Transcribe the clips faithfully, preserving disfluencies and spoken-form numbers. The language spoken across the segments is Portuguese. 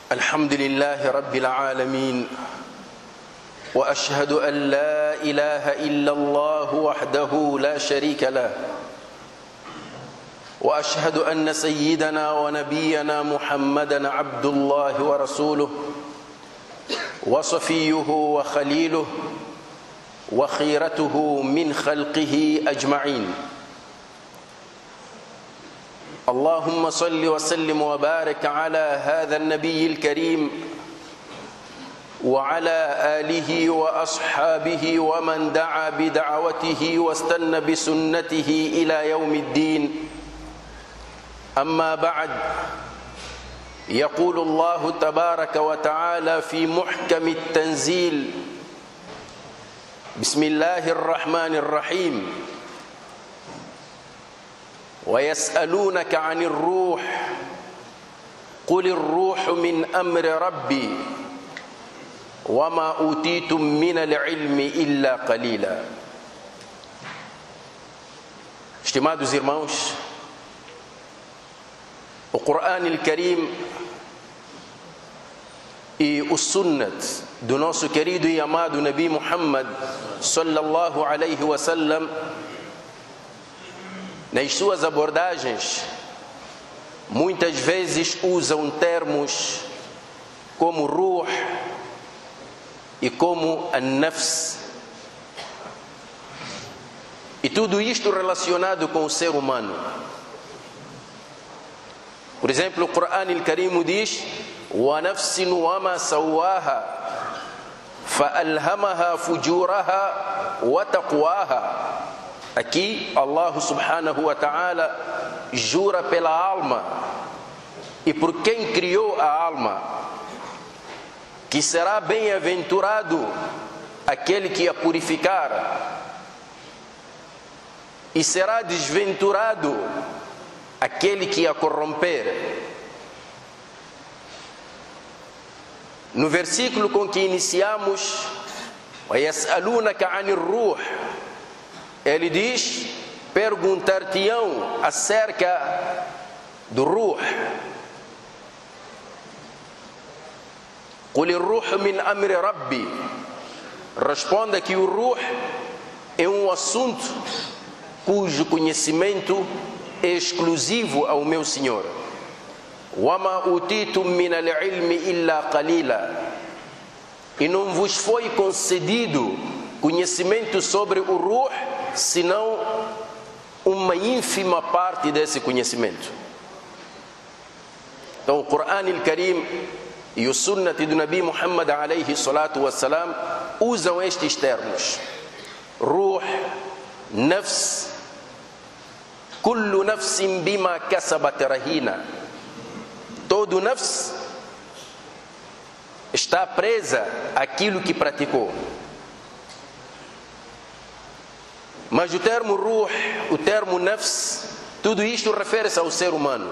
الحمد لله رب العالمين وأشهد أن لا إله إلا الله وحده لا شريك له وأشهد أن سيدنا ونبينا محمدا عبد الله ورسوله وصفيه وخليله وخيرته من خلقه أجمعين. اللهم صل وسلم وبارك على هذا النبي الكريم وعلى آله وأصحابه ومن دعا بدعوته واستنى بسنته إلى يوم الدين. أما بعد، يقول الله تبارك وتعالى في محكم التنزيل: بسم الله الرحمن الرحيم: ويسألونك عن الروح قل الروح من أمر ربي وما أوتيتم من العلم إلا قليلا. Estimados irmãos, o Corão Al-Karim e o Sunnat do nosso querido e amado Nabi Muhammad sallallahu alaihi wasallam, nas suas abordagens, muitas vezes usam termos como ruh e como an-nafs, e tudo isto relacionado com o ser humano. Por exemplo, o Corão Al-Karim diz: وَنَفْسٍ وَمَا سَوَّاهَا فَأَلْهَمَهَا فُجُورَهَا وَتَقْوَاهَا. Aqui, Allah subhanahu wa ta'ala jura pela alma e por quem criou a alma, que será bem-aventurado aquele que a purificar, e será desventurado aquele que a corromper. No versículo com que iniciamos, وَيَسْأَلُونَكَ عَنِ الرُّوحِ, ele diz: perguntar-te-ão acerca do ruh. قُلِ الرُّوحُ مِنْ أَمْرِ رَبِّي, responda que o ruh é um assunto cujo conhecimento é exclusivo ao meu Senhor. وَمَا أُوتِيتُم مِّنَ الْعِلْمِ إِلَّا قَلِيلًا, e não vos foi concedido conhecimento sobre o ruh senão uma ínfima parte desse conhecimento. Então o Corão Al-Karim e o Sunnat do Nabi Muhammad alayhi salatu wassalam usam estes termos: ruh, nafs, kullu nafsin bima kasabat rahina. Todo nafs está presa àquilo que praticou. Mas o termo ruh, o termo nafs, tudo isto refere-se ao ser humano.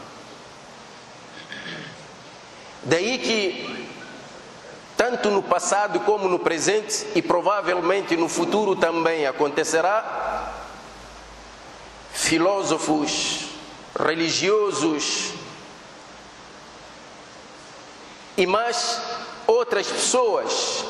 Daí que, tanto no passado como no presente, e provavelmente no futuro também acontecerá, filósofos, religiosos e mais outras pessoas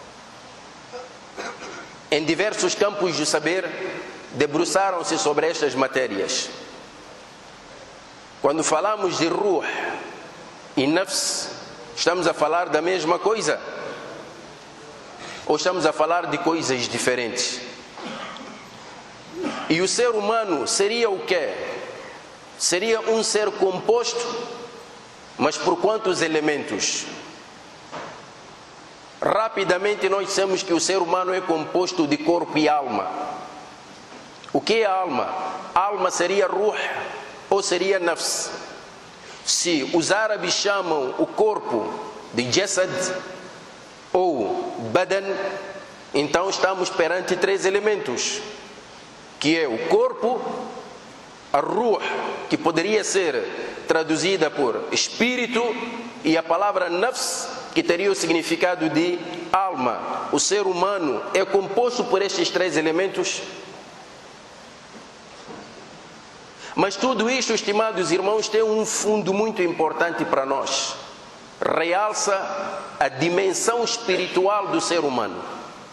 em diversos campos de saber debruçaram-se sobre estas matérias. Quando falamos de ruh e nafs, estamos a falar da mesma coisa? Ou estamos a falar de coisas diferentes? E o ser humano seria o quê? Seria um ser composto, mas por quantos elementos? Rapidamente nós dissemos que o ser humano é composto de corpo e alma. O que é alma? Alma seria ruh ou seria nafs? Se os árabes chamam o corpo de jasad ou badan, então estamos perante três elementos, que é o corpo, a ruh, que poderia ser traduzida por espírito, e a palavra nafs, que teria o significado de alma. O ser humano é composto por estes três elementos. Mas tudo isto, estimados irmãos, tem um fundo muito importante para nós. realça a dimensão espiritual do ser humano.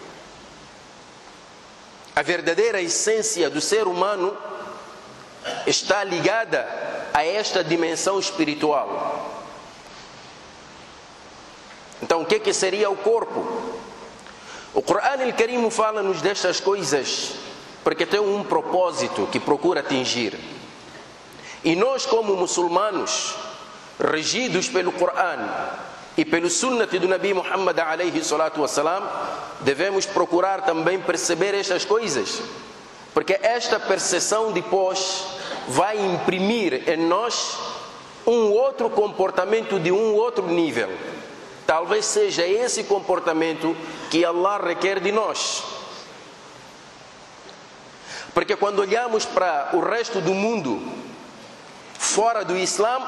A verdadeira essência do ser humano está ligada a esta dimensão espiritual. Então, o que, que seria o corpo? O Corão Al-Karim fala-nos destas coisas porque tem um propósito que procura atingir. E nós, como muçulmanos, regidos pelo Corão e pelo Sunnat do Nabi Muhammad alayhi salatu wassalam, devemos procurar também perceber estas coisas, porque esta percepção depois vai imprimir em nós um outro comportamento de um outro nível. Talvez seja esse comportamento que Allah requer de nós. Porque quando olhamos para o resto do mundo fora do Islã,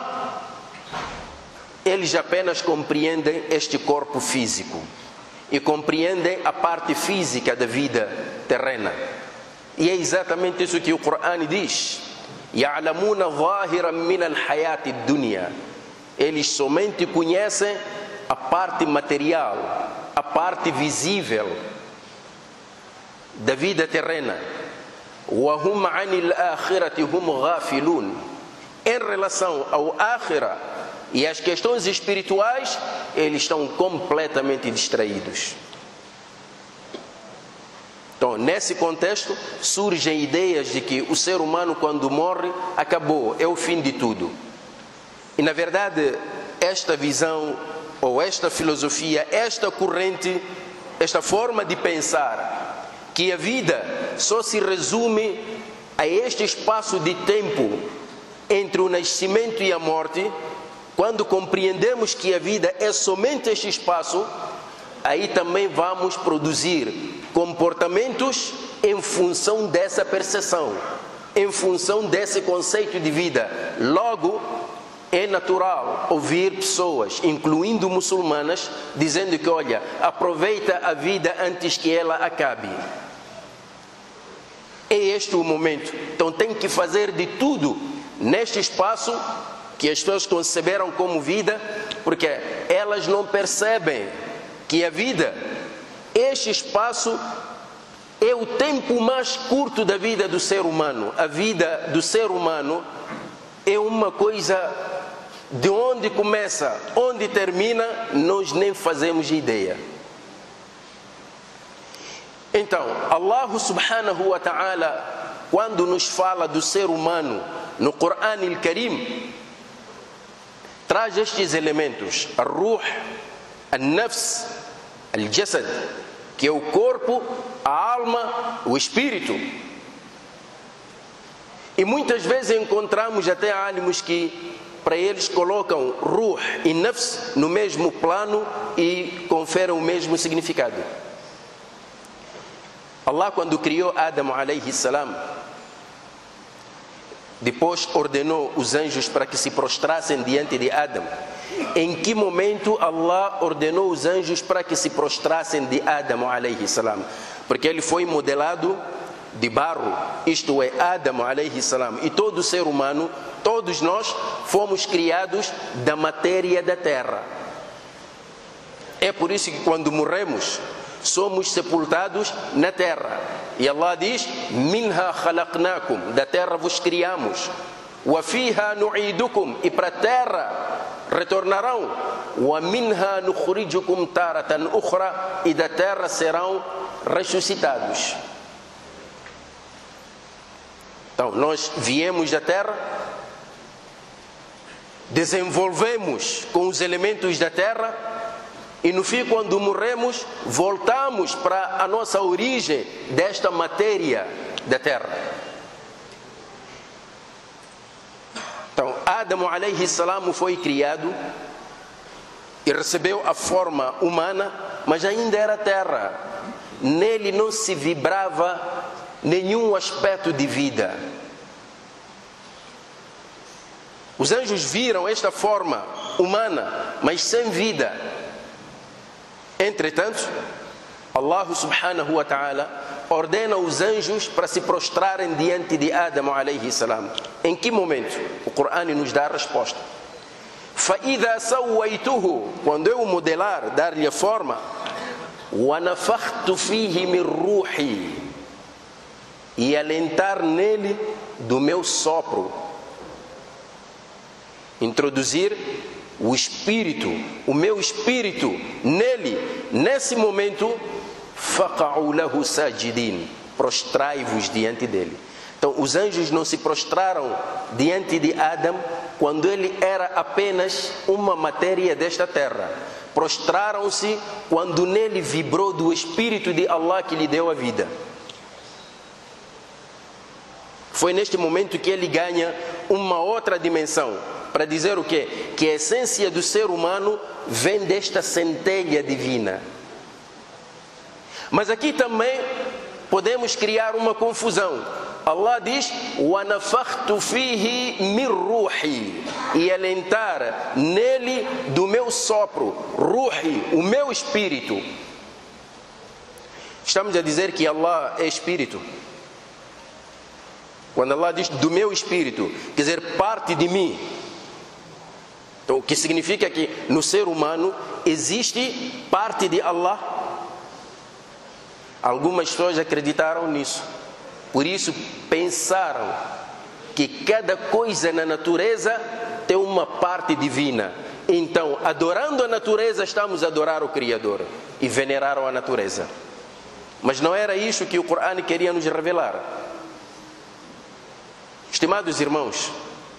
eles apenas compreendem este corpo físico e compreendem a parte física da vida terrena. E é exatamente isso que o Corão diz: يَعْلَمُونَ ظَاهِرًا مِنَ الْحَيَاةِ الدُّنْيَا. Eles somente conhecem a parte material, a parte visível da vida terrena. وَهُمْ عَنِ الْآخِرَةِ هُمْ غَافِلُونَ. Em relação ao Akhira e às questões espirituais, eles estão completamente distraídos. Então, nesse contexto, surgem ideias de que o ser humano, quando morre, acabou, é o fim de tudo. E, na verdade, esta visão, ou esta filosofia, esta corrente, esta forma de pensar, que a vida só se resume a este espaço de tempo entre o nascimento e a morte, quando compreendemos que a vida é somente este espaço, aí também vamos produzir comportamentos em função dessa percepção, em função desse conceito de vida. Logo, é natural ouvir pessoas, incluindo muçulmanas, dizendo que, olha, aproveita a vida antes que ela acabe. É este o momento. Então tem que fazer de tudo neste espaço que as pessoas conceberam como vida, porque elas não percebem que a vida, este espaço, é o tempo mais curto da vida do ser humano. A vida do ser humano é uma coisa de onde começa, onde termina, nós nem fazemos ideia. Então, Allah subhanahu wa ta'ala, quando nos fala do ser humano no Corão Al-Karim, traz estes elementos: a ruh, a nafs, al jasad, que é o corpo, a alma, o espírito. E muitas vezes encontramos até álimos que para eles colocam ruh e nafs no mesmo plano e conferem o mesmo significado. Allah, quando criou Adão alayhi salam, depois ordenou os anjos para que se prostrassem diante de Adão. Em que momento Allah ordenou os anjos para que se prostrassem de Adão alayhi salam? Porque ele foi modelado de barro, isto é, Adão alayhi salam, e todo ser humano, todos nós fomos criados da matéria da terra. É por isso que quando morremos, somos sepultados na terra. E Allah diz: minha khalaqnakum, da terra vos criamos, wa fiha nu'idukum, e para a terra retornarão, wa minha nukhrijukum taratan ukhra, e da terra serão ressuscitados. Então, nós viemos da terra, desenvolvemos com os elementos da terra, e no fim, quando morremos, voltamos para a nossa origem desta matéria da terra. Então, Adão alayhi salam foi criado e recebeu a forma humana, mas ainda era terra. Nele não se vibrava nenhum aspecto de vida. Os anjos viram esta forma humana, mas sem vida. Entretanto, Allah subhanahu wa ta'ala ordena os anjos para se prostrarem diante de Adão alayhi salam. Em que momento? O Corão nos dá a resposta. فَإِذَا سَوَّيْتُهُ, quando eu modelar, dar-lhe a forma, وَنَفَخْتُ فِيهِ مِنْ رُوحِي, e alentar nele do meu sopro, introduzir o espírito, o meu espírito nele, nesse momento, فَقَعُوا لَهُ سَاجِدِينَ, prostrai-vos diante dele. Então os anjos não se prostraram diante de Adão quando ele era apenas uma matéria desta terra. Prostraram-se quando nele vibrou do Espírito de Allah que lhe deu a vida. Foi neste momento que ele ganha uma outra dimensão. Para dizer o quê? Que a essência do ser humano vem desta centelha divina. Mas aqui também podemos criar uma confusão. Allah diz: وَنَفَخْتُ فِيهِ مِنْ رُوحِي, e alentar nele do meu sopro, ruhi, o meu espírito. Estamos a dizer que Allah é espírito. Quando Allah diz do meu espírito, quer dizer parte de mim. Então, o que significa que no ser humano existe parte de Allah. Algumas pessoas acreditaram nisso. Por isso pensaram que cada coisa na natureza tem uma parte divina. Então, adorando a natureza, estamos a adorar o Criador, e veneraram a natureza. Mas não era isso que o Corão queria nos revelar. Estimados irmãos,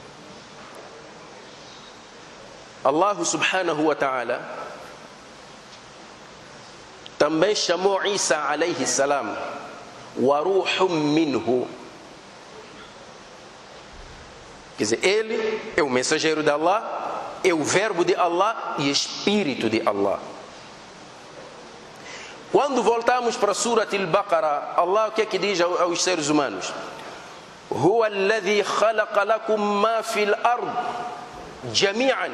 Allah subhanahu wa ta'ala também chamou Isa alayhi salam وَرُوحٌ مِّنْهُ. Quer dizer, ele é o mensageiro de Allah, é o verbo de Allah e espírito de Allah. Quando voltamos para a Surat al-Baqarah, Allah o que é que diz aos seres humanos? هُوَ الَّذِي خَلَقَ لَكُمْ مَا فِي الْأَرْضِ جَمِيعًا.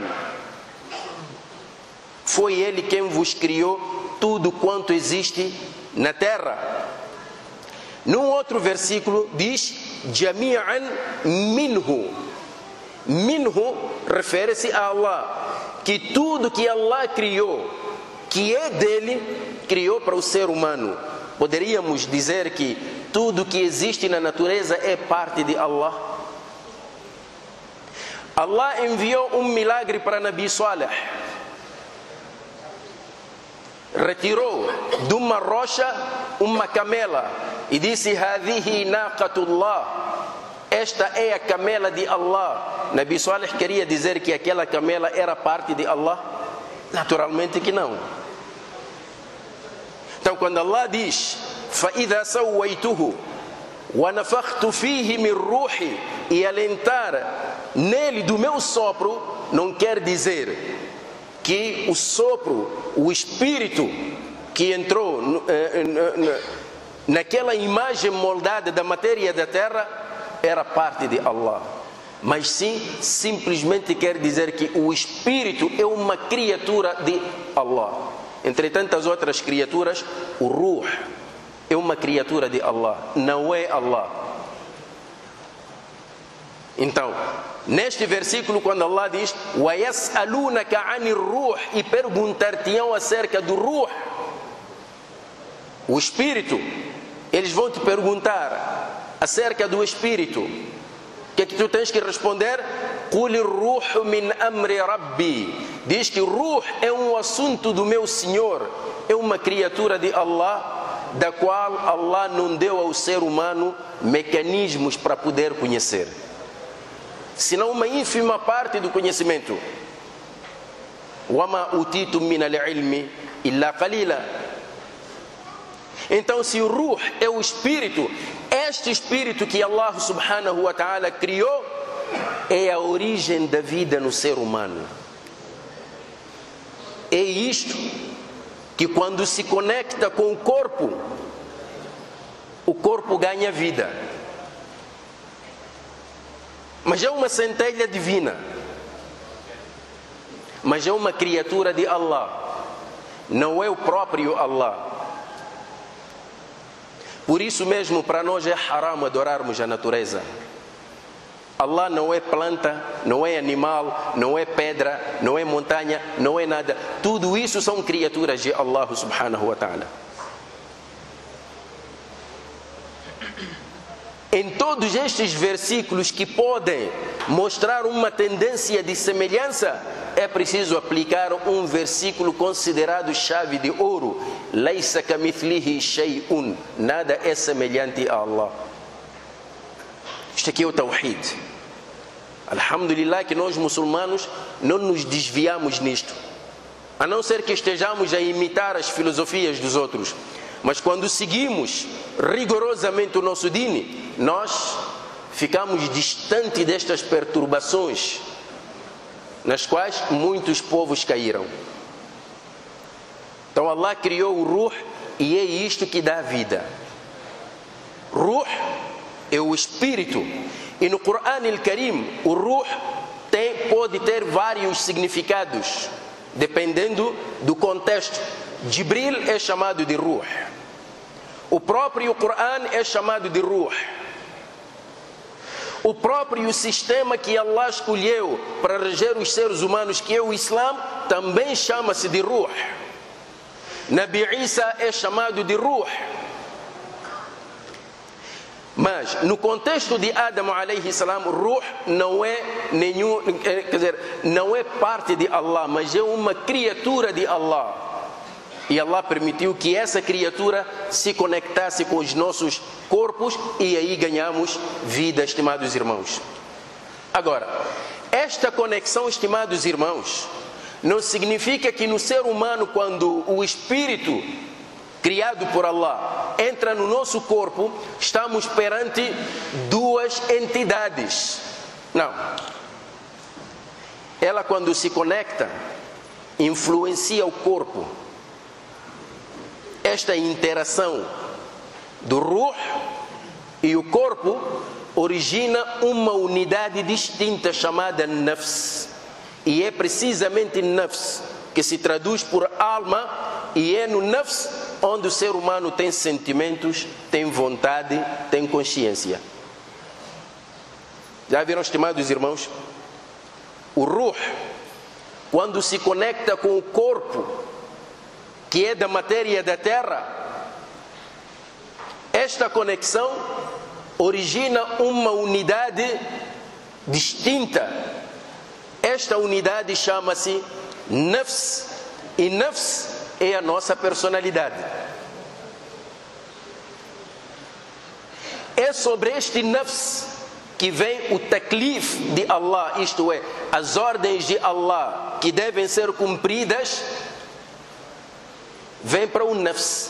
Foi ele quem vos criou tudo quanto existe na terra. Num outro versículo diz Jami'an minhu. Minhu refere-se a Allah, que tudo que Allah criou, que é dele, criou para o ser humano. Poderíamos dizer que tudo que existe na natureza é parte de Allah. Allah enviou um milagre para Nabi Saleh. Retirou de uma rocha uma camela e disse: Hadihi naqatullah, esta é a camela de Allah. Nabi Saleh queria dizer que aquela camela era parte de Allah? Naturalmente que não. Então quando Allah diz فَإِذَا سَوَّيْتُهُ وَنَفَخْتُ فِيهِ مِنْ رُوحِي, e alentar nele do meu sopro, não quer dizer que o sopro, o espírito que entrou naquela imagem moldada da matéria da terra era parte de Allah, mas sim, simplesmente quer dizer que o espírito é uma criatura de Allah. Entre tantas outras criaturas, o Ruh é uma criatura de Allah, não é Allah. Então, neste versículo, quando Allah diz وَيَسْأَلُونَكَ عَنِ الرُّوحِ, e perguntar-te-ão acerca do Ruh, o espírito, eles vão te perguntar acerca do espírito. O que é que tu tens que responder? قُلِ الرُّوحُ مِنْ أَمْرِ رَبِّي, diz que o Ruh é um assunto do meu Senhor, é uma criatura de Allah, da qual Allah não deu ao ser humano mecanismos para poder conhecer, senão uma ínfima parte do conhecimento. وَمَا أُوتِيتُم مِّنَ الْعِلْمِ إِلَّا قَلِيلًا. Então, se o Ruh é o espírito, este espírito que Allah subhanahu wa ta'ala criou é a origem da vida no ser humano. É isto que, quando se conecta com o corpo, o corpo ganha vida. Mas é uma centelha divina, mas é uma criatura de Allah, não é o próprio Allah. Por isso mesmo, para nós é haram adorarmos a natureza. Allah não é planta, não é animal, não é pedra, não é montanha, não é nada. Tudo isso são criaturas de Allah subhanahu wa ta'ala. Em todos estes versículos que podem mostrar uma tendência de semelhança, é preciso aplicar um versículo considerado chave de ouro. Laysa kamithlihi shay'un. Nada é semelhante a Allah. Isto aqui é o Tawhid. Alhamdulillah que nós muçulmanos não nos desviamos nisto. A não ser que estejamos a imitar as filosofias dos outros. Mas quando seguimos rigorosamente o nosso dini, nós ficamos distante destas perturbações nas quais muitos povos caíram. Então Allah criou o Ruh e é isto que dá vida. Ruh é o espírito. E no Corão al-Karim, o Ruh tem, pode ter vários significados, dependendo do contexto. Jibril é chamado de Ruh. O próprio Corão é chamado de Ruh. O próprio sistema que Allah escolheu para reger os seres humanos, que é o Islã, também chama-se de Ruh. Nabi Isa é chamado de Ruh. Mas no contexto de Adão alayhi salam, Ruh não é nenhum, quer dizer, não é parte de Allah, mas é uma criatura de Allah. E Allah permitiu que essa criatura se conectasse com os nossos corpos e aí ganhamos vida, estimados irmãos. Agora, esta conexão, estimados irmãos, não significa que no ser humano, quando o espírito criado por Allah entra no nosso corpo, estamos perante duas entidades. Não. Ela, quando se conecta, influencia o corpo. Esta interação do Ruh e o corpo origina uma unidade distinta chamada Nafs. E é precisamente Nafs que se traduz por alma, e é no Nafs onde o ser humano tem sentimentos, tem vontade, tem consciência. Já viram, estimados irmãos? O Ruh, quando se conecta com o corpo, que é da matéria da terra, esta conexão origina uma unidade distinta. Esta unidade chama-se Nafs, e Nafs é a nossa personalidade. É sobre este Nafs que vem o taklif de Allah, isto é, as ordens de Allah que devem ser cumpridas, vem para o Nafs.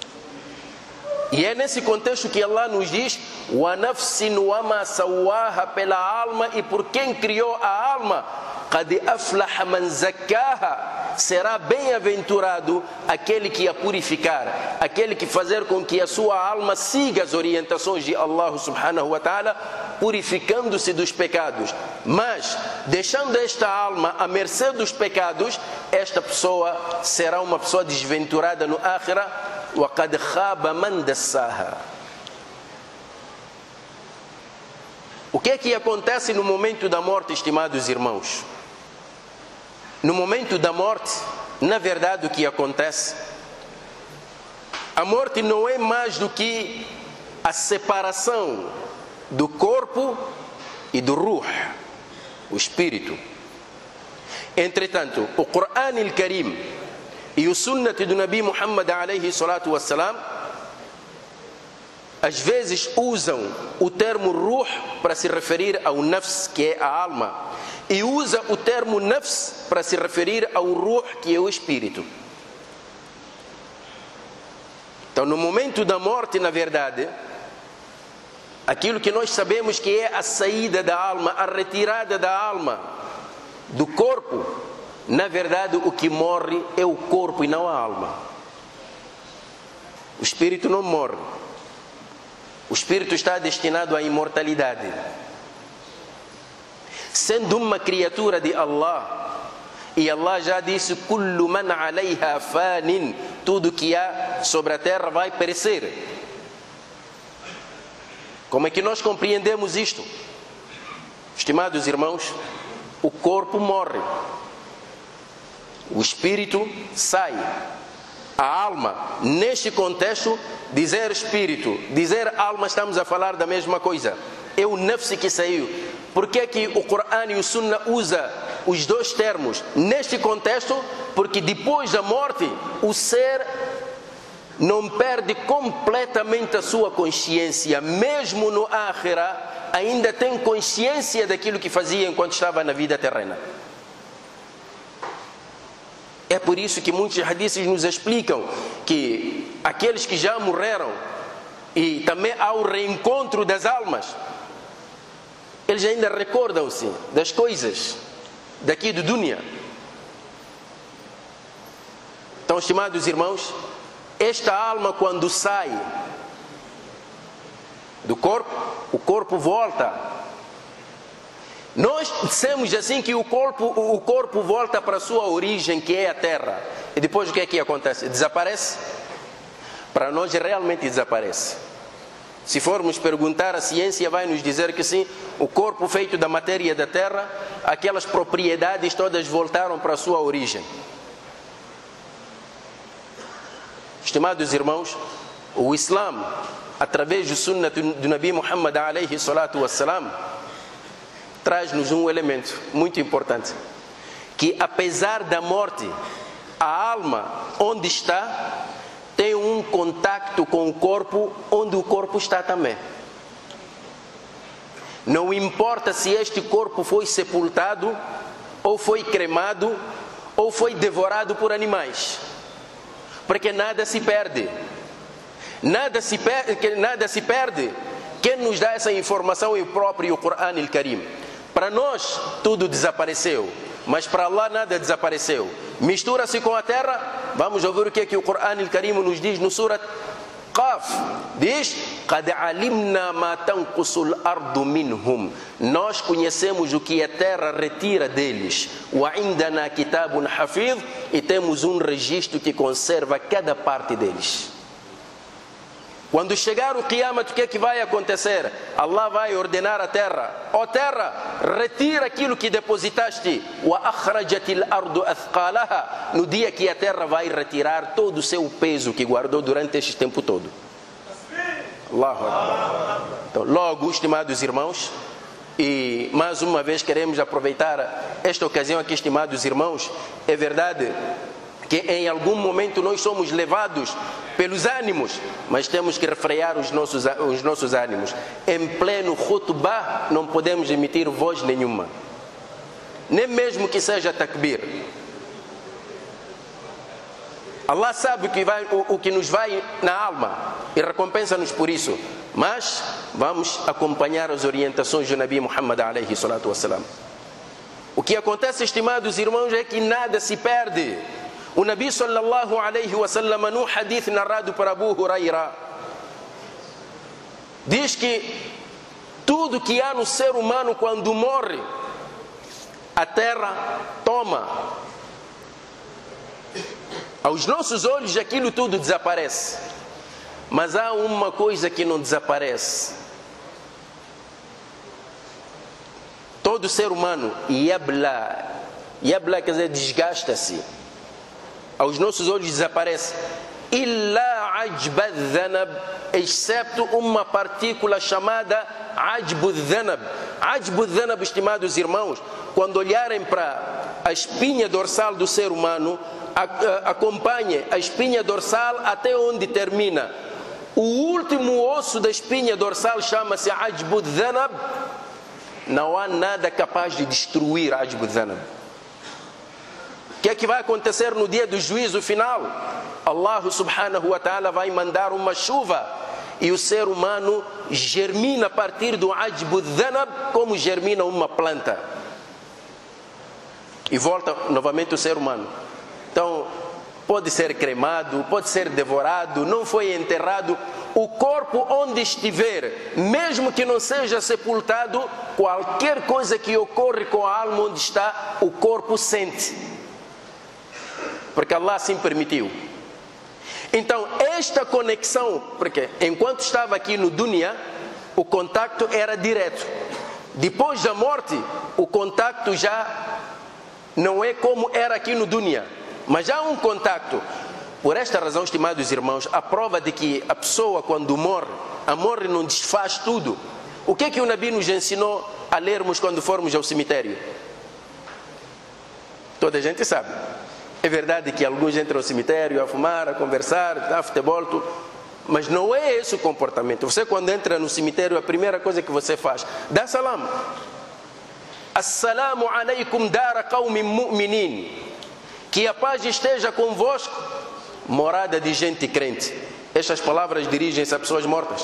E é nesse contexto que Allah nos diz: wa nafsin wa ma sawaha, pela alma e por quem criou a alma. Qad aflaha man zakkaha, será bem-aventurado aquele que a purificar, aquele que fazer com que a sua alma siga as orientações de Allah subhanahu wa ta'ala, purificando-se dos pecados. Mas deixando esta alma à mercê dos pecados, esta pessoa será uma pessoa desventurada no akhirah. Wa qad khaba man dassaha. O que é que acontece no momento da morte, estimados irmãos? No momento da morte, na verdade, o que acontece? A morte não é mais do que a separação do corpo e do Ruh, o espírito. Entretanto, o Corão al-Karim e o Sunnah do Nabi Muhammad alayhi salatu wassalam, às vezes usam o termo Ruh para se referir ao Nafs, que é a alma, e usa o termo Nafs para se referir ao Ruh, que é o espírito. Então, no momento da morte, na verdade, aquilo que nós sabemos que é a saída da alma, a retirada da alma do corpo, na verdade o que morre é o corpo e não a alma. O espírito não morre. O espírito está destinado à imortalidade. Sendo uma criatura de Allah, e Allah já disse: kullu man alayha fanin, tudo que há sobre a terra vai perecer. Como é que nós compreendemos isto? Estimados irmãos, o corpo morre, o espírito sai. A alma, neste contexto, dizer espírito, dizer alma, estamos a falar da mesma coisa. É o nafs que saiu. Por que que o Corão e o Sunna usa os dois termos neste contexto? Porque depois da morte, o ser não perde completamente a sua consciência. Mesmo no Akhirah, ainda tem consciência daquilo que fazia enquanto estava na vida terrena. É por isso que muitos hadiths nos explicam que aqueles que já morreram e também ao reencontro das almas, eles ainda recordam-se das coisas daqui do dunya. Então, estimados irmãos, esta alma quando sai do corpo, o corpo volta. Nós dissemos assim que o corpo, o corpo volta para a sua origem, que é a terra. E depois o que é que acontece? Desaparece? Para nós realmente desaparece. Se formos perguntar, a ciência vai nos dizer que sim, o corpo feito da matéria da terra, aquelas propriedades todas voltaram para a sua origem. Estimados irmãos, o Islã, através do Sunnah do Nabi Muhammad alayhi salatu wassalam, traz-nos um elemento muito importante, que apesar da morte, a alma onde está, tem um contacto com o corpo onde o corpo está também. Não importa se este corpo foi sepultado, ou foi cremado, ou foi devorado por animais, porque nada se perde. Nada se perde, nada se perde. Quem nos dá essa informação é o próprio Corão al-Karim. Para nós tudo desapareceu, mas para Allah nada desapareceu. Mistura-se com a terra. Vamos ouvir o que é que o Corão al-Karim nos diz no Surat Qaf. Diz: "Qad alimna ma tanqusul ardu minhum." Nós conhecemos o que a terra retira deles. Wa indana kitabun hafiz, e temos um registro que conserva cada parte deles. Quando chegar o Qiyamah, o que é que vai acontecer? Allah vai ordenar a terra: ó terra, retira aquilo que depositaste. Wa akhrajatil ardu athqalaha. No dia que a terra vai retirar todo o seu peso que guardou durante este tempo todo. Allahu Akbar. Então, logo, estimados irmãos, e mais uma vez queremos aproveitar esta ocasião aqui, estimados irmãos, é verdade que em algum momento nós somos levados pelos ânimos, mas temos que refrear os nossos, os nossos ânimos. Em pleno khutbah não podemos emitir voz nenhuma, nem mesmo que seja takbir. Allah sabe o que, vai, o, o que nos vai na alma e recompensa-nos por isso, mas vamos acompanhar as orientações do Nabi Muhammad alayhi salatu wassalam. O que acontece, estimados irmãos, é que nada se perde. O Nabi sallallahu alayhi wa sallam, num hadith narrado por Abu Huraira, diz que tudo que há no ser humano quando morre, a terra toma. Aos nossos olhos aquilo tudo desaparece, mas há uma coisa que não desaparece. Todo ser humano, yabla, yabla quer dizer desgasta-se. Aos nossos olhos desaparece. Illa ajba dhanab, excepto uma partícula chamada ajbu dhanab. Ajbu dhanab, estimados irmãos, quando olharem para a espinha dorsal do ser humano, acompanhe a espinha dorsal até onde termina. O último osso da espinha dorsal chama-se ajbu dhanab. Não há nada capaz de destruir ajbu dhanab. O que é que vai acontecer no dia do juízo final? Allah subhanahu wa ta'ala vai mandar uma chuva e o ser humano germina a partir do ajbu dhanab, como germina uma planta, e volta novamente o ser humano. Então, pode ser cremado, pode ser devorado, não foi enterrado. O corpo onde estiver, mesmo que não seja sepultado, qualquer coisa que ocorre com a alma onde está, o corpo sente, porque Allah assim permitiu. Então, esta conexão, porque enquanto estava aqui no dunya, o contacto era direto. depois da morte, o contacto já não é como era aqui no dunya, mas já há um contacto. Por esta razão, estimados irmãos, a prova de que a pessoa quando morre, a morte não desfaz tudo. O que é que o Nabi nos ensinou a lermos quando formos ao cemitério? Toda a gente sabe. É verdade que alguns entram ao cemitério a fumar, a conversar, a futebol, tudo. Mas não é esse o comportamento. Você quando entra no cemitério, a primeira coisa que você faz, dá salam. Assalamu alaikum dara qawmin mu'minin. Que a paz esteja convosco, morada de gente crente. Estas palavras dirigem-se a pessoas mortas.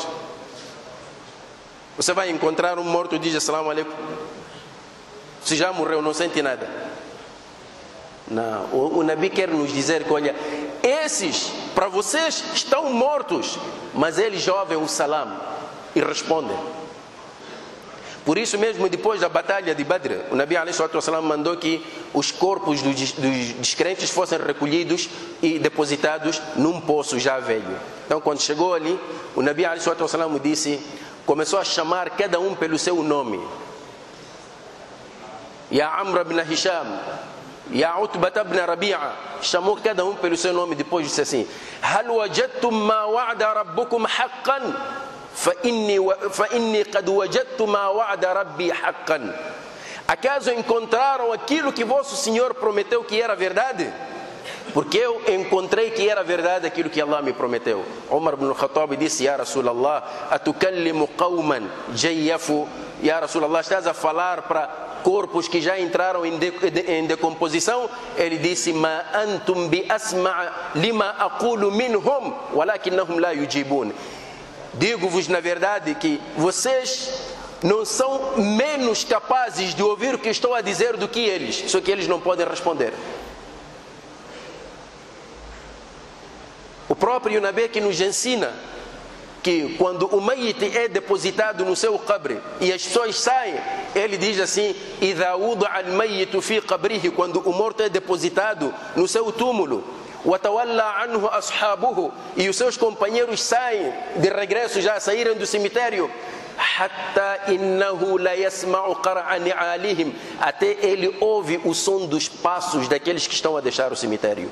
Você vai encontrar um morto e diz assalamu alaikum. Se já morreu, não sente nada. Não, o, o Nabi quer nos dizer que, olha, esses, para vocês, estão mortos, mas eles ouvem o salam e respondem. Por isso mesmo, depois da batalha de Badr, o Nabi alaihi salatu wassalam mandou que os corpos dos, dos descrentes fossem recolhidos e depositados num poço já velho. Então, quando chegou ali, o Nabi alaihi salatu wassalam disse, começou a chamar cada um pelo seu nome. Ya Amr ibn Hisham, Ya Utbah ibn Rabi'a, chamou cada um pelo seu nome, depois disse assim, Hal wajadtum ma wa'da rabbukum haqqan? فإني قد وجدت ما وعد ربي حقا. Acaso encontraram aquilo que vosso Senhor prometeu que era verdade? Porque eu encontrei que era verdade aquilo que Allah me prometeu. Umar ibn al-Khattab disse, Ya Rasulallah, atukallimu qawman jayyafu. Ya Rasulallah, estás a falar para corpos que já entraram em, de, de, em decomposição? Ele disse, Ma antum bi asma' lima aqulu minhum, walakinnahum la yujibun. Digo-vos na verdade que vocês não são menos capazes de ouvir o que estou a dizer do que eles, só que eles não podem responder. O próprio Nabi que nos ensina que quando o mayit é depositado no seu qabre e as pessoas saem, ele diz assim, Idha wudi'a al-mayyitu fi qabrihi, quando o morto é depositado no seu túmulo, e os seus companheiros saem de regresso, já saíram do cemitério, até ele ouve o som dos passos daqueles que estão a deixar o cemitério.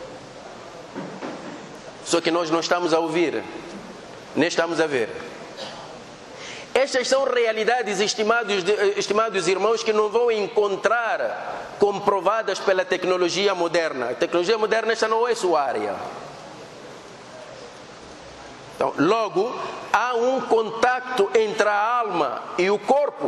Só que nós não estamos a ouvir, nem estamos a ver. Estas são realidades, estimados, estimados irmãos, que não vão encontrar comprovadas pela tecnologia moderna. A tecnologia moderna, esta não é sua área. Então, logo, há um contacto entre a alma e o corpo.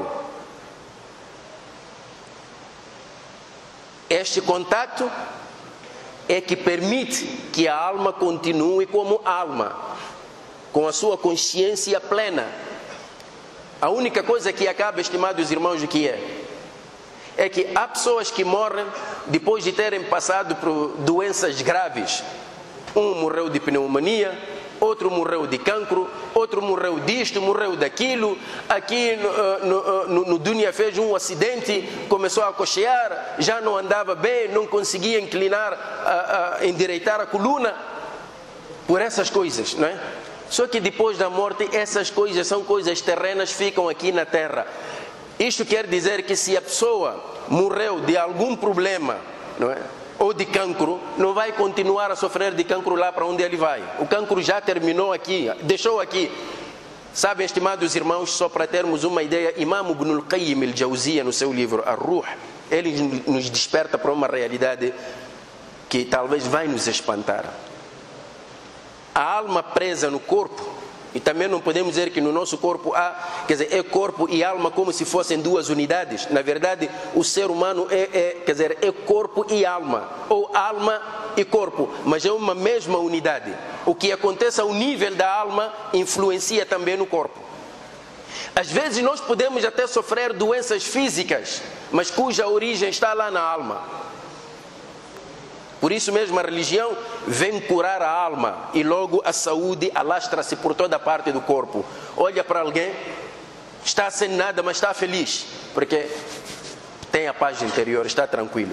Este contacto é que permite que a alma continue como alma, com a sua consciência plena. A única coisa que acaba, estimados irmãos, o que é? É que há pessoas que morrem depois de terem passado por doenças graves. Um morreu de pneumonia, outro morreu de cancro, outro morreu disto, morreu daquilo. Aqui no, no, no, no Dunya fez um acidente, começou a cochear, já não andava bem, não conseguia inclinar, a, a, endireitar a coluna. Por essas coisas, não é? Só que depois da morte, essas coisas são coisas terrenas, ficam aqui na terra. Isto quer dizer que se a pessoa morreu de algum problema, não é? Ou de cancro, não vai continuar a sofrer de cancro lá para onde ele vai. O cancro já terminou aqui, deixou aqui. Sabem, estimados irmãos, só para termos uma ideia, Imam Ibn al-Qayyim al-Jawziyya, no seu livro Ar-Ruh, ele nos desperta para uma realidade que talvez vai nos espantar. A alma presa no corpo, e também não podemos dizer que no nosso corpo há, quer dizer, é corpo e alma como se fossem duas unidades. Na verdade, o ser humano é, é, quer dizer, é corpo e alma, ou alma e corpo, mas é uma mesma unidade. O que acontece ao nível da alma influencia também no corpo. Às vezes nós podemos até sofrer doenças físicas, mas cuja origem está lá na alma. Por isso mesmo a religião vem curar a alma e logo a saúde alastra-se por toda a parte do corpo. Olha para alguém, está sem nada, mas está feliz, porque tem a paz interior, está tranquilo.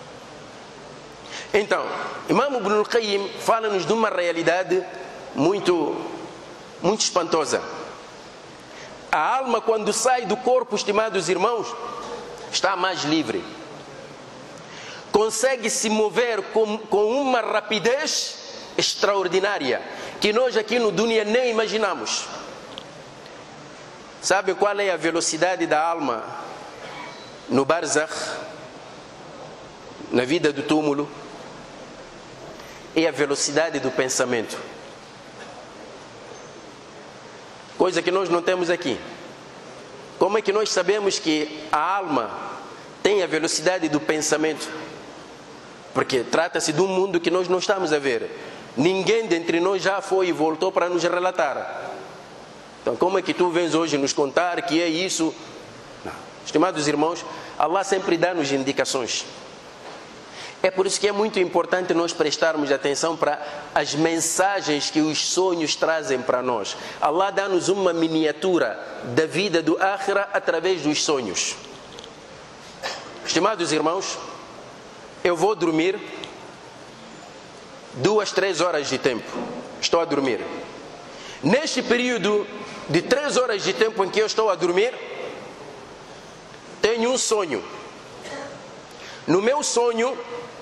Então, Imam Ibn al-Qayyim fala-nos de uma realidade muito, muito espantosa. A alma, quando sai do corpo, estimados irmãos, está mais livre. Consegue se mover com, com uma rapidez extraordinária, que nós aqui no Dunya nem imaginamos. Sabe qual é a velocidade da alma no Barzakh, na vida do túmulo? É a velocidade do pensamento. Coisa que nós não temos aqui. Como é que nós sabemos que a alma tem a velocidade do pensamento? Porque trata-se de um mundo que nós não estamos a ver. Ninguém dentre nós já foi e voltou para nos relatar. Então, como é que tu vens hoje nos contar que é isso? Não. Estimados irmãos, Allah sempre dá-nos indicações. É por isso que é muito importante nós prestarmos atenção para as mensagens que os sonhos trazem para nós. Allah dá-nos uma miniatura da vida do Akhira através dos sonhos. Estimados irmãos, eu vou dormir duas, três horas de tempo. Estou a dormir. Neste período de três horas de tempo em que eu estou a dormir, tenho um sonho. No meu sonho,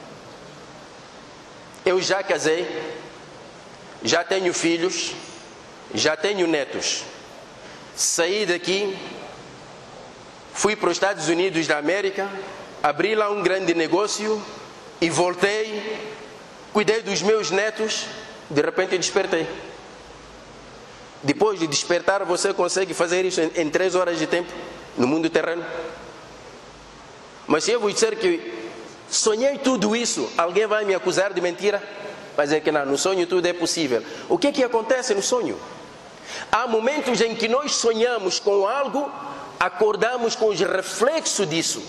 eu já casei, já tenho filhos, já tenho netos. Saí daqui, fui para os Estados Unidos da América, abri lá um grande negócio e voltei, cuidei dos meus netos, de repente despertei. Depois de despertar, você consegue fazer isso em, em três horas de tempo no mundo terreno? Mas se eu vos disser que sonhei tudo isso, alguém vai me acusar de mentira? Vai dizer que não, no sonho tudo é possível. O que é que acontece no sonho? Há momentos em que nós sonhamos com algo, acordamos com os reflexos disso.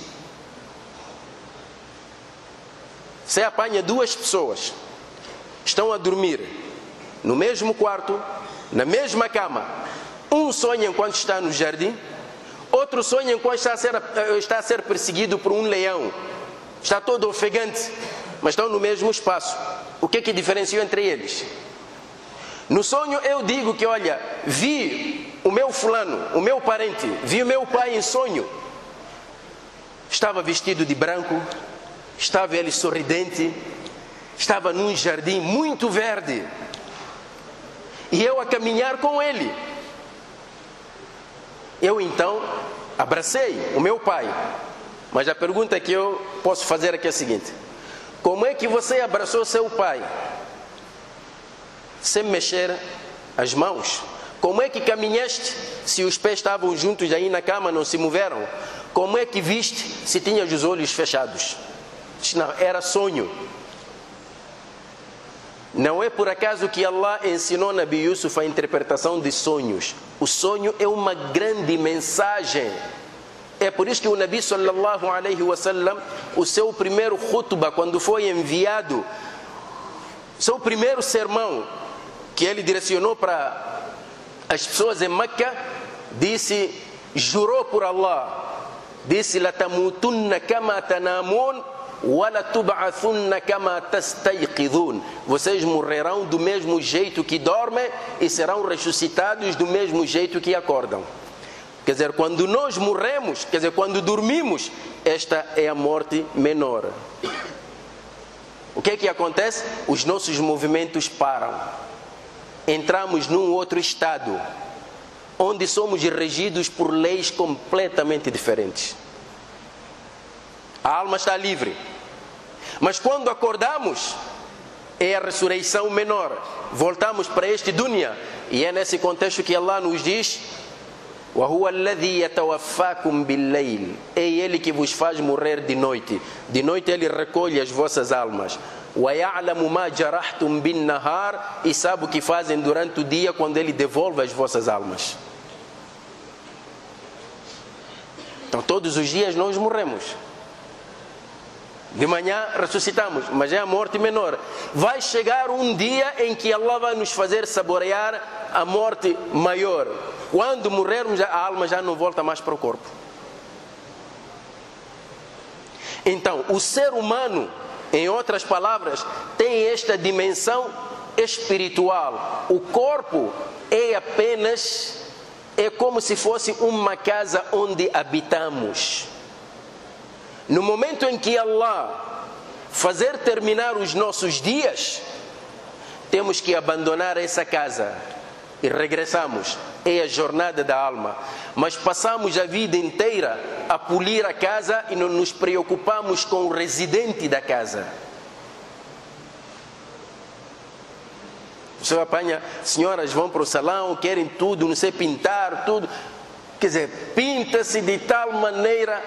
Você apanha duas pessoas, estão a dormir no mesmo quarto, na mesma cama. Um sonha enquanto está no jardim, outro sonha enquanto está a ser, está a ser perseguido por um leão. Está todo ofegante, mas estão no mesmo espaço. O que é que diferencia entre eles? No sonho eu digo que, olha, vi o meu fulano, o meu parente, vi o meu pai em sonho. Estava vestido de branco, estava ele sorridente, estava num jardim muito verde. E eu a caminhar com ele. Eu então abracei o meu pai. Mas a pergunta que eu posso fazer aqui é a seguinte: como é que você abraçou seu pai sem mexer as mãos? Como é que caminhaste se os pés estavam juntos aí na cama, não se moveram? Como é que viste se tinhas os olhos fechados? Não, era sonho. Não é por acaso que Allah ensinou Nabi Yusuf a interpretação de sonhos. O sonho é uma grande mensagem. É por isso que o Nabi sallallahu alaihi wasallam, o seu primeiro khutbah, quando foi enviado, seu primeiro sermão que ele direcionou para as pessoas em Meca, disse, jurou por Allah, disse: "Latamutunna kama tanamun wala tub'athunna kama tastayqidhun." Vocês morrerão do mesmo jeito que dormem e serão ressuscitados do mesmo jeito que acordam. Quer dizer, quando nós morremos, quer dizer, quando dormimos, esta é a morte menor. O que é que acontece? Os nossos movimentos param. Entramos num outro estado, onde somos regidos por leis completamente diferentes. A alma está livre. Mas quando acordamos, é a ressurreição menor. Voltamos para este dunya. E é nesse contexto que Allah nos diz: وَهُوَ الَّذِي يَتَوَفَّاكُمْ بِاللَّيْلِ. É Ele que vos faz morrer de noite. De noite Ele recolhe as vossas almas. وَيَعْلَمُ مَا جَرَحْتُمْ بِالنَّهَارِ. E sabe o que fazem durante o dia, quando Ele devolve as vossas almas. Então todos os dias nós morremos. De manhã ressuscitamos, mas é a morte menor. Vai chegar um dia em que Allah vai nos fazer saborear a morte maior. Quando morrermos, a alma já não volta mais para o corpo. Então, o ser humano, em outras palavras, tem esta dimensão espiritual. O corpo é apenas, é como se fosse uma casa onde habitamos. No momento em que Allah fazer terminar os nossos dias, temos que abandonar essa casa e regressamos. É a jornada da alma. Mas passamos a vida inteira a polir a casa e não nos preocupamos com o residente da casa. Você apanha, senhoras vão para o salão, querem tudo, não sei, pintar, tudo. Quer dizer, pinta-se de tal maneira,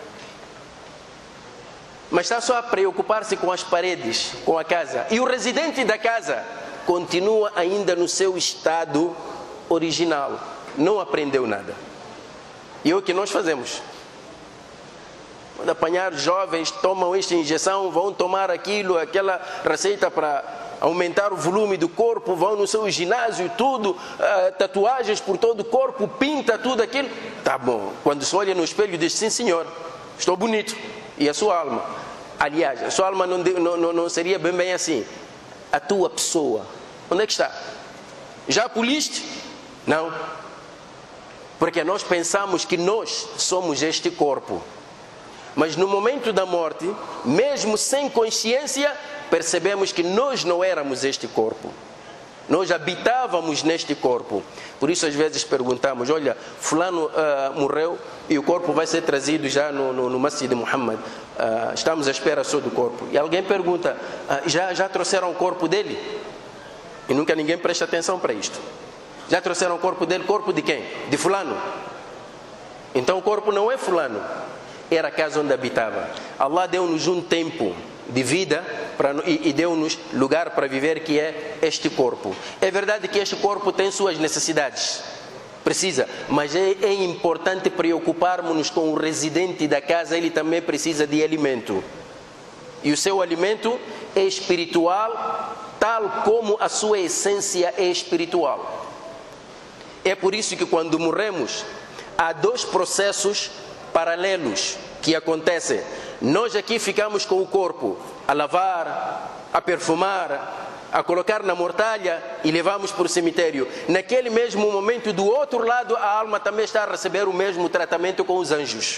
mas está só a preocupar-se com as paredes, com a casa. E o residente da casa continua ainda no seu estado original. Não aprendeu nada. E é o que nós fazemos. Quando apanhar jovens, tomam esta injeção, vão tomar aquilo, aquela receita para aumentar o volume do corpo, vão no seu ginásio, tudo, uh, tatuagens por todo o corpo, pinta tudo aquilo. Tá bom. Quando se olha no espelho, diz: sim, senhor, estou bonito. E a sua alma? Aliás, a sua alma não, não, não seria bem, bem assim. A tua pessoa, onde é que está? Já poliste? Não. Porque nós pensamos que nós somos este corpo. Mas no momento da morte, mesmo sem consciência, percebemos que nós não éramos este corpo. Nós habitávamos neste corpo. Por isso às vezes perguntamos: olha, fulano uh, morreu e o corpo vai ser trazido já no, no, no Masjid de Muhammad. Uh, estamos à espera só do corpo. E alguém pergunta: uh, já, já trouxeram o corpo dele? E nunca ninguém presta atenção para isto. Já trouxeram o corpo dele? Corpo de quem? De fulano. Então o corpo não é fulano. Era a casa onde habitava. Allah deu-nos um tempo de vida para, e, e deu-nos lugar para viver, que é este corpo. É verdade que este corpo tem suas necessidades, precisa, mas é, é importante preocuparmos-nos com o residente da casa. Ele também precisa de alimento, e o seu alimento é espiritual, tal como a sua essência é espiritual. É por isso que quando morremos há dois processos paralelos que acontecem. Nós aqui ficamos com o corpo a lavar, a perfumar, a colocar na mortalha e levamos para o cemitério. Naquele mesmo momento, do outro lado, a alma também está a receber o mesmo tratamento com os anjos.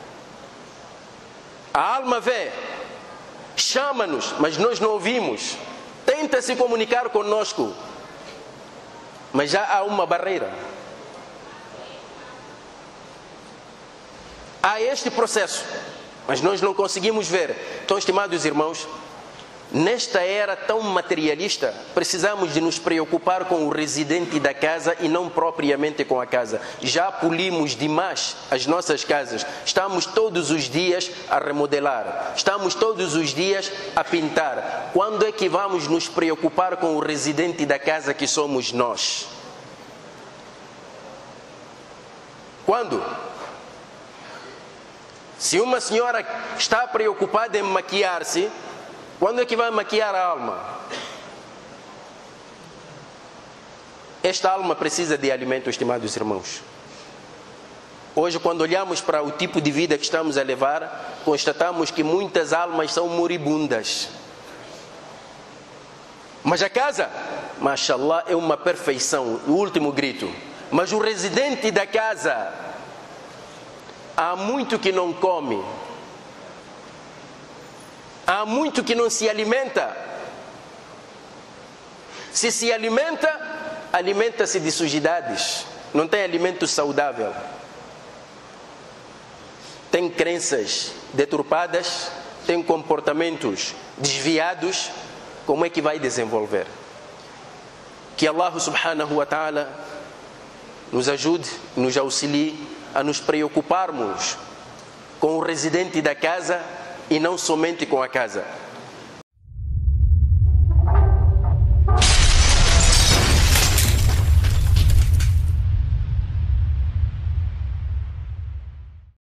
A alma vê, chama-nos, mas nós não ouvimos. Tenta se comunicar conosco, mas já há uma barreira. Há este processo, mas nós não conseguimos ver. Então, estimados irmãos, nesta era tão materialista, precisamos de nos preocupar com o residente da casa e não propriamente com a casa. Já polimos demais as nossas casas. Estamos todos os dias a remodelar. Estamos todos os dias a pintar. Quando é que vamos nos preocupar com o residente da casa, que somos nós? Quando? Se uma senhora está preocupada em maquiar-se, quando é que vai maquiar a alma? Esta alma precisa de alimento, estimados irmãos. Hoje, quando olhamos para o tipo de vida que estamos a levar, constatamos que muitas almas são moribundas. Mas a casa, mashallah, é uma perfeição, o último grito. Mas o residente da casa, há muito que não come, há muito que não se alimenta. Se se alimenta, alimenta-se de sujidades, não tem alimento saudável. Tem crenças deturpadas, tem comportamentos desviados. Como é que vai desenvolver? Que Allah subhanahu wa ta'ala nos ajude, nos auxilie a nos preocuparmos com o residente da casa e não somente com a casa.